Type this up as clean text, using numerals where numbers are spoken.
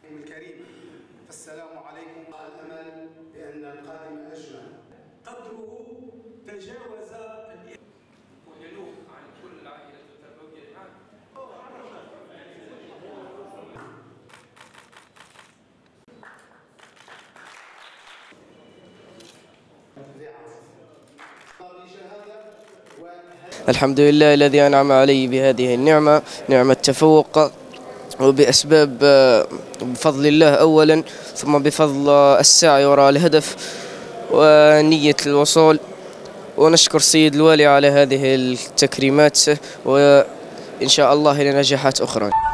الكريمة. فالسلام عليكم. الأمل بأن القادم أجمل. قدره تجاوز ونلوح عن كل العائلة التربوية الآن. الحمد لله الذي أنعم علي بهذه النعمة، نعمة التفوق، وبأسباب بفضل الله أولا، ثم بفضل السعي وراء الهدف ونية الوصول. ونشكر السيد الوالي على هذه التكريمات، وإن شاء الله إلى نجاحات أخرى.